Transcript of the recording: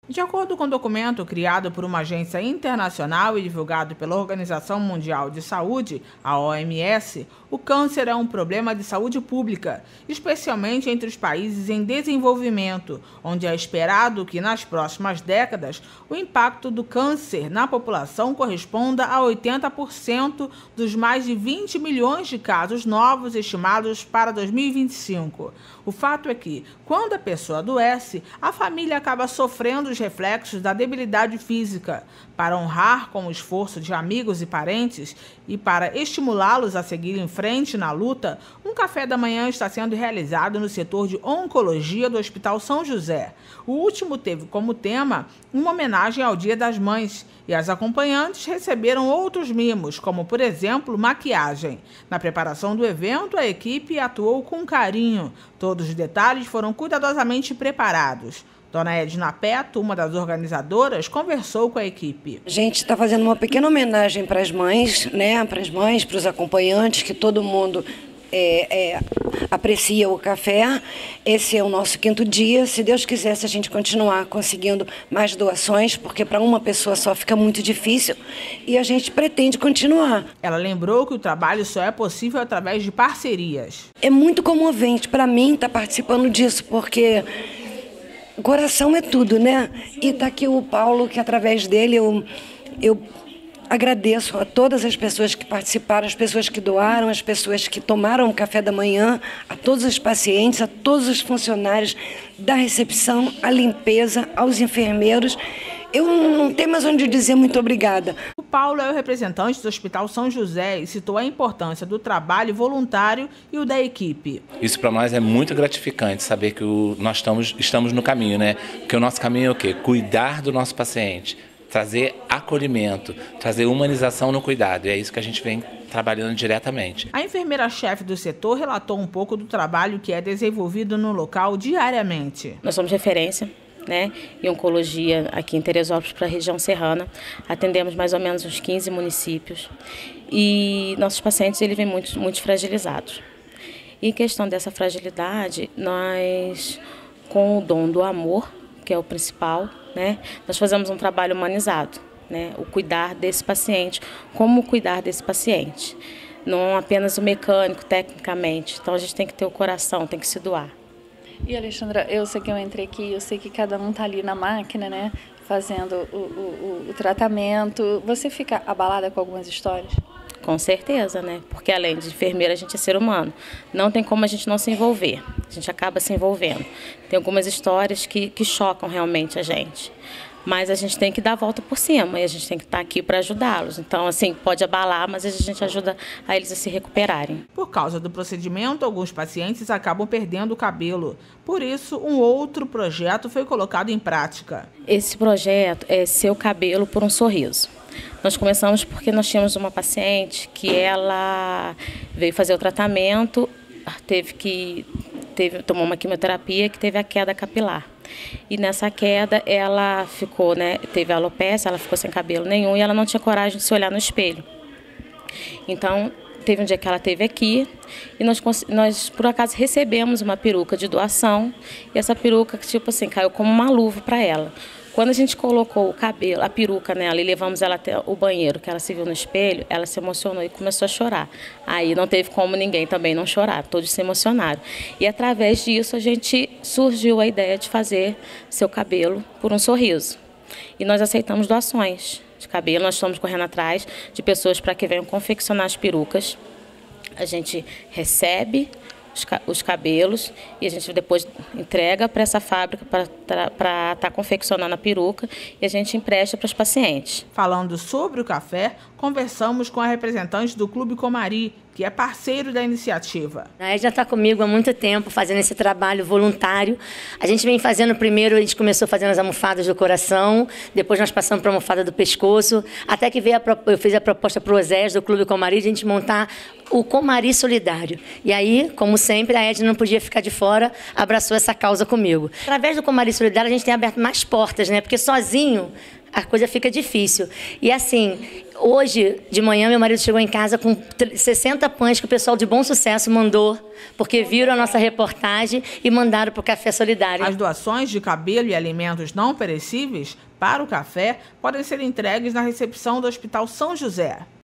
De acordo com o documento criado por uma agência internacional e divulgado pela Organização Mundial de Saúde, a OMS, o câncer é um problema de saúde pública, especialmente entre os países em desenvolvimento, onde é esperado que nas próximas décadas o impacto do câncer na população corresponda a 80% dos mais de 20 milhões de casos novos estimados para 2025. O fato é que, quando a pessoa adoece, a família acaba sofrendo os reflexos da debilidade física. Para honrar com o esforço de amigos e parentes e para estimulá-los a seguir em frente na luta, um café da manhã está sendo realizado no setor de oncologia do Hospital São José. O último teve como tema uma homenagem ao Dia das Mães e as acompanhantes receberam outros mimos, como, por exemplo, maquiagem. Na preparação do evento, a equipe atuou com carinho. Todos os detalhes foram cuidadosamente preparados. Dona Edna Peto, uma das organizadoras, conversou com a equipe. A gente está fazendo uma pequena homenagem para as mães, né? Para as mães, para os acompanhantes, que todo mundo aprecia o café. Esse é o nosso 5º dia. Se Deus quiser, se a gente continuar conseguindo mais doações, porque para uma pessoa só fica muito difícil, e a gente pretende continuar. Ela lembrou que o trabalho só é possível através de parcerias. É muito comovente para mim estar participando disso, porque o coração é tudo, né? E está aqui o Paulo, que através dele eu agradeço a todas as pessoas que participaram, as pessoas que doaram, as pessoas que tomaram o café da manhã, a todos os pacientes, a todos os funcionários da recepção, à limpeza, aos enfermeiros. Eu não tenho mais onde dizer muito obrigada. O Paulo é o representante do Hospital São José e citou a importância do trabalho voluntário e o da equipe. Isso para nós é muito gratificante, saber que nós estamos no caminho, né? Porque o nosso caminho é o quê? Cuidar do nosso paciente, trazer acolhimento, trazer humanização no cuidado. E é isso que a gente vem trabalhando diretamente. A enfermeira-chefe do setor relatou um pouco do trabalho que é desenvolvido no local diariamente. Nós somos referência, né, em oncologia aqui em Teresópolis para a região serrana. Atendemos mais ou menos uns 15 municípios e nossos pacientes eles vêm muito fragilizados. E em questão dessa fragilidade, nós, com o dom do amor, que é o principal, né, nós fazemos um trabalho humanizado, né, o cuidar desse paciente, como cuidar desse paciente, não apenas o mecânico, tecnicamente. Então a gente tem que ter o coração, tem que se doar. E, Alexandra, eu sei que eu entrei aqui, eu sei que cada um está ali na máquina, né, fazendo o tratamento. Você fica abalada com algumas histórias? Com certeza, né? Porque além de enfermeira, a gente é ser humano. Não tem como a gente não se envolver. A gente acaba se envolvendo. Tem algumas histórias que chocam realmente a gente. Mas a gente tem que dar a volta por cima e a gente tem que estar aqui para ajudá-los. Então, assim, pode abalar, mas a gente ajuda a eles a se recuperarem. Por causa do procedimento, alguns pacientes acabam perdendo o cabelo. Por isso, um outro projeto foi colocado em prática. Esse projeto é Seu Cabelo por um Sorriso. Nós começamos porque nós tínhamos uma paciente que ela veio fazer o tratamento, tomou uma quimioterapia que teve a queda capilar. E nessa queda ela ficou, né, teve alopecia, ela ficou sem cabelo nenhum e ela não tinha coragem de se olhar no espelho. Então, teve um dia que ela esteve aqui e nós por acaso recebemos uma peruca de doação e essa peruca, tipo assim, caiu como uma luva para ela. Quando a gente colocou o cabelo, a peruca nela e levamos ela até o banheiro, que ela se viu no espelho, ela se emocionou e começou a chorar. Aí não teve como ninguém também não chorar, todos se emocionaram. E através disso a gente surgiu a ideia de fazer Seu Cabelo por um Sorriso. E nós aceitamos doações de cabelo, nós estamos correndo atrás de pessoas para que venham confeccionar as perucas. A gente recebe os cabelos e a gente depois entrega para essa fábrica para estar confeccionando a peruca e a gente empresta para os pacientes. Falando sobre o café, conversamos com a representante do Clube Comari, que é parceiro da iniciativa. A Edna está comigo há muito tempo, fazendo esse trabalho voluntário. A gente vem fazendo primeiro, a gente começou fazendo as almofadas do coração, depois nós passamos para a almofada do pescoço, até que eu fiz a proposta para o Osés, do Clube Comari, de a gente montar o Comari Solidário. E aí, como sempre, a Edna não podia ficar de fora, abraçou essa causa comigo. Através do Comari Solidário, a gente tem aberto mais portas, né? Porque sozinho a coisa fica difícil. E assim, hoje de manhã meu marido chegou em casa com 60 pães que o pessoal de Bom Sucesso mandou, porque viram a nossa reportagem e mandaram para o Café Solidário. As doações de cabelo e alimentos não perecíveis para o café podem ser entregues na recepção do Hospital São José.